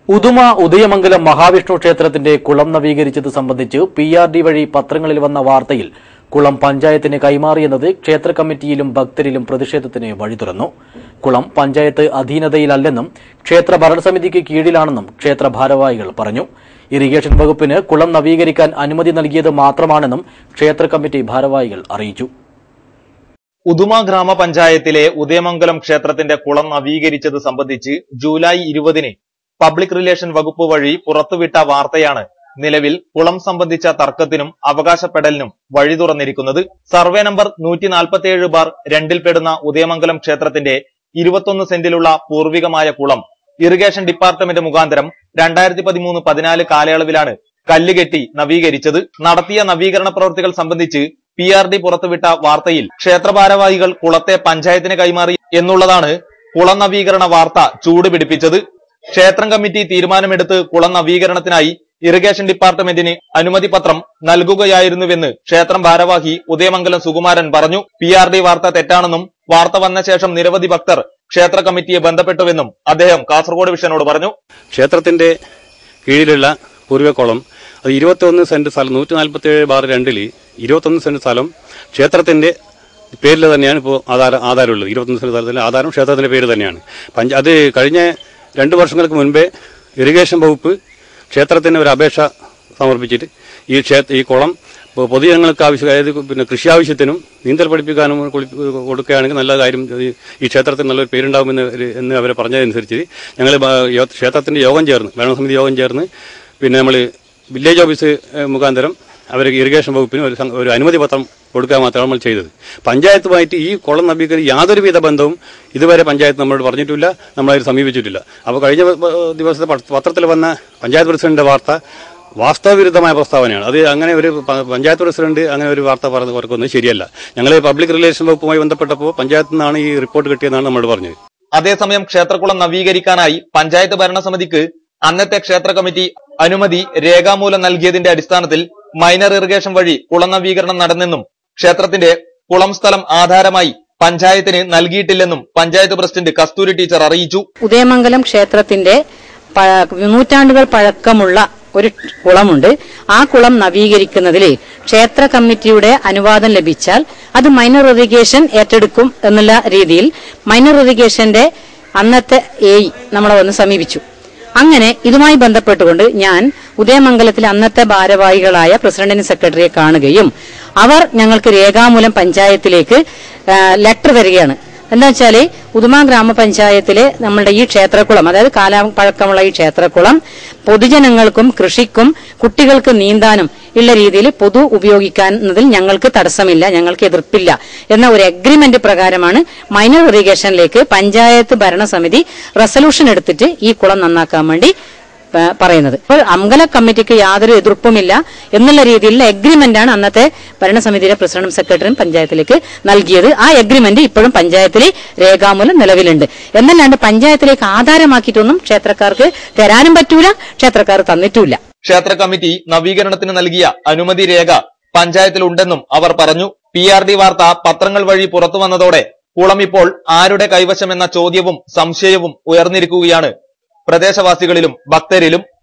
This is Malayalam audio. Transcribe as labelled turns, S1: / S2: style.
S1: ഉദുമ ഉദയമംഗലം മഹാവിഷ്ണു ക്ഷേത്രത്തിന്റെ കുളം നവീകരിച്ചത് സംബന്ധിച്ച് PRD വഴി പത്രങ്ങളിൽ വന്ന വാർത്തയിൽ കുളം പഞ്ചായത്തിന് കൈമാറിയെന്നത് ക്ഷേത്ര കമ്മിറ്റിയിലും ഭക്തരിലും പ്രതിഷേധത്തിന് വഴിതുറന്നു. കുളം പഞ്ചായത്ത് അധീനതയിലല്ലെന്നും ക്ഷേത്ര ഭരണസമിതിക്ക് കീഴിലാണെന്നും ക്ഷേത്ര ഭാരവാഹികൾ പറഞ്ഞു. ഇറിഗേഷൻ വകുപ്പിന് കുളം നവീകരിക്കാൻ അനുമതി നൽകിയത് മാത്രമാണെന്നും ക്ഷേത്ര കമ്മിറ്റി ഭാരവാഹികൾ അറിയിച്ചു.
S2: ഉദുമ ഗ്രാമപഞ്ചായത്തിലെ ഉദയമംഗലം ക്ഷേത്രത്തിന്റെ കുളം നവീകരിച്ചത് സംബന്ധിച്ച് ജൂലൈ 20-ന് പബ്ലിക് റിലേഷൻ വകുപ്പ് വഴി പുറത്തുവിട്ട വാർത്തയാണ് നിലവിൽ കുളം സംബന്ധിച്ച തർക്കത്തിനും അവകാശപ്പെടലിനും വഴി തുറന്നിരിക്കുന്നത്. സർവേ നമ്പർ 147/2 പെടുന്ന ഉദയമംഗലം ക്ഷേത്രത്തിന്റെ 21 സെന്റിലുള്ള പൂർവികമായ കുളം ഇറിഗേഷൻ ഡിപ്പാർട്ട്മെന്റ് മുഖാന്തരം 2013-14 കാലയളവിലാണ് കല്ലുകെട്ടി നവീകരിച്ചത്. നടത്തിയ നവീകരണ പ്രവൃത്തികൾ സംബന്ധിച്ച് PRD പുറത്തുവിട്ട വാർത്തയിൽ ക്ഷേത്ര ഭാരവാഹികൾ കുളത്തെ പഞ്ചായത്തിന് കൈമാറി എന്നുള്ളതാണ് കുളം നവീകരണ വാർത്ത ചൂടുപിടിപ്പിച്ചത്. ക്ഷേത്രം കമ്മിറ്റി തീരുമാനമെടുത്ത് കുളം നവീകരണത്തിനായി ഇറിഗേഷൻ ഡിപ്പാർട്ട്മെന്റിന് അനുമതി പത്രം നൽകുകയായിരുന്നുവെന്ന് ക്ഷേത്രം ഭാരവാഹി ഉദയമംഗലം സുകുമാരൻ പറഞ്ഞു. PRD വാർത്ത തെറ്റാണെന്നും വാർത്ത വന്ന ശേഷം നിരവധി ഭക്തർ ക്ഷേത്ര കമ്മിറ്റിയെ ബന്ധപ്പെട്ടുവെന്നും അദ്ദേഹം കാസർഗോഡ് വിഷനോട് പറഞ്ഞു.
S3: ക്ഷേത്രത്തിന്റെ കീഴിലുള്ള പൂർവ്വകുളം അത് 21 സെന്റ് സ്ഥലം 147/2 21 സെന്റ് സ്ഥലം ക്ഷേത്രത്തിന്റെ പേരിൽ തന്നെയാണ് ഇപ്പോൾ ആധാരമുള്ളത്. 21 സെന്റ് സ്ഥലത്തിന്റെ ആധാരം ക്ഷേത്രത്തിന്റെ പേര് തന്നെയാണ്. അത് കഴിഞ്ഞ 2 വർഷങ്ങൾക്ക് മുൻപേ ഇറിഗേഷൻ വകുപ്പ് ക്ഷേത്രത്തിന് ഒരു അപേക്ഷ സമർപ്പിച്ചിട്ട് ഈ കുളം പൊതുജനങ്ങൾക്ക് അതായത് കൃഷി ആവശ്യത്തിനും നീന്തൽ പഠിപ്പിക്കാനും കൊടുക്കുകയാണെങ്കിൽ നല്ല കാര്യം, ഈ ക്ഷേത്രത്തിന് നല്ലൊരു പേരുണ്ടാകുമെന്ന് അവരെ പറഞ്ഞതനുസരിച്ച് ഞങ്ങൾ ക്ഷേത്രത്തിന്റെ യോഗം ചേർന്ന് ഭരണസമിതി യോഗം ചേർന്ന് നമ്മൾ വില്ലേജ് ഓഫീസ് മുഖാന്തരം അവർക്ക് ഇറിഗേഷൻ വകുപ്പിന് ഒരു അനുമതി പത്രം കൊടുക്കുക മാത്രമാണ് നമ്മൾ ചെയ്തത്. പഞ്ചായത്തുമായിട്ട് ഈ കുളം നവീകരിക്കാൻ യാതൊരുവിധ ബന്ധവും ഇതുവരെ പഞ്ചായത്ത് നമ്മളോട് പറഞ്ഞിട്ടില്ല, നമ്മളതിൽ സമീപിച്ചിട്ടില്ല. അപ്പോൾ കഴിഞ്ഞ ദിവസത്തെ പത്രത്തിൽ വന്ന പഞ്ചായത്ത് പ്രസിഡന്റിന്റെ വാർത്ത വാസ്തവവിരുദ്ധമായ പ്രസ്താവനയാണ്. അത് അങ്ങനെ ഒരു പഞ്ചായത്ത് പ്രസിഡന്റ് അങ്ങനെ ഒരു വാർത്ത പറഞ്ഞത് ശരിയല്ല. ഞങ്ങൾ പബ്ലിക് റിലേഷൻ വകുപ്പുമായി ബന്ധപ്പെട്ടപ്പോൾ പഞ്ചായത്തിൽ നിന്നാണ് ഈ റിപ്പോർട്ട് കിട്ടിയതെന്നാണ് നമ്മളോട് പറഞ്ഞത്.
S2: അതേസമയം ക്ഷേത്രകുളം നവീകരിക്കാനായി പഞ്ചായത്ത് ഭരണസമിതിക്ക് അന്നത്തെ ക്ഷേത്ര കമ്മിറ്റി അനുമതി രേഖാമൂലം നൽകിയതിന്റെ അടിസ്ഥാനത്തിൽ മൈനർ ഇറിഗേഷൻ വഴി കുളം നവീകരണം നടന്നെന്നും ക്ഷേത്രത്തിന്റെ കുളം സ്ഥലം ആധാരമായി പഞ്ചായത്തിന് നൽകിയിട്ടില്ലെന്നും പഞ്ചായത്ത് പ്രസിഡന്റ് കസ്തൂരി ടീച്ചർ അറിയിച്ചു.
S4: ഉദയമംഗലം ക്ഷേത്രത്തിന്റെ നൂറ്റാണ്ടുകൾ പഴക്കമുള്ള ഒരു കുളമുണ്ട്. ആ കുളം നവീകരിക്കുന്നതിൽ ക്ഷേത്ര കമ്മിറ്റിയുടെ അനുവാദം ലഭിച്ചാൽ അത് മൈനർ ഇറിഗേഷൻ ഏറ്റെടുക്കും എന്നുള്ള രീതിയിൽ മൈനർ ഇറിഗേഷന്റെ അന്നത്തെ നമ്മളെ വന്ന് സമീപിച്ചു. അങ്ങനെ ഇതുമായി ബന്ധപ്പെട്ടുകൊണ്ട് ഞാൻ ഉദയമംഗലത്തിലെ അന്നത്തെ ഭാരവാഹികളായ പ്രസിഡന്റിന് സെക്രട്ടറിയെ കാണുകയും അവർ ഞങ്ങൾക്ക് രേഖാമൂലം പഞ്ചായത്തിലേക്ക് ലെറ്റർ തരികയാണ്. എന്താ വെച്ചാല് ഉദുമ ഗ്രാമപഞ്ചായത്തിലെ നമ്മളുടെ ഈ ക്ഷേത്രക്കുളം, അതായത് കാലപഴക്കമുള്ള ഈ ക്ഷേത്രക്കുളം പൊതുജനങ്ങൾക്കും കൃഷിക്കും കുട്ടികൾക്ക് നീന്താനും ഉള്ള രീതിയിൽ പൊതു ഉപയോഗിക്കുന്നതിൽ ഞങ്ങൾക്ക് തടസ്സമില്ല, ഞങ്ങൾക്ക് എതിർപ്പില്ല എന്ന ഒരു അഗ്രിമെന്റ് പ്രകാരമാണ് മൈനർ ഇറിഗേഷനിലേക്ക് പഞ്ചായത്ത് ഭരണസമിതി റെസൊല്യൂഷൻ എടുത്തിട്ട് ഈ കുളം നന്നാക്കാൻ വേണ്ടി പറയുന്നത്. അപ്പോൾ അമ്പല കമ്മിറ്റിക്ക് യാതൊരു എതിർപ്പുമില്ല എന്നുള്ള രീതിയിലുള്ള എഗ്രിമെന്റാണ് അന്നത്തെ ഭരണസമിതിയുടെ പ്രസിഡന്റും സെക്രട്ടറിയും പഞ്ചായത്തിലേക്ക് നൽകിയത്. ആ എഗ്രിമെന്റ് ഇപ്പോഴും പഞ്ചായത്തിൽ രേഖാമൂലം നിലവിലുണ്ട്. എന്നല്ലാണ്ട് പഞ്ചായത്തിലേക്ക് ആധാരമാക്കിയിട്ടൊന്നും ക്ഷേത്രക്കാർക്ക് തരാനും പറ്റൂല, ക്ഷേത്രക്കാർ തന്നിട്ടുമില്ല.
S2: ക്ഷേത്ര കമ്മിറ്റി നവീകരണത്തിന് നൽകിയ അനുമതി രേഖ പഞ്ചായത്തിലുണ്ടെന്നും അവർ പറഞ്ഞു. PRD വാർത്ത പത്രങ്ങൾ വഴി പുറത്തു വന്നതോടെ കുളം ഇപ്പോൾ ആരുടെ കൈവശമെന്ന ചോദ്യവും സംശയവും ഉയർന്നിരിക്കുകയാണ് പ്രദേശവാസികളിലും ഭക്തരിലും.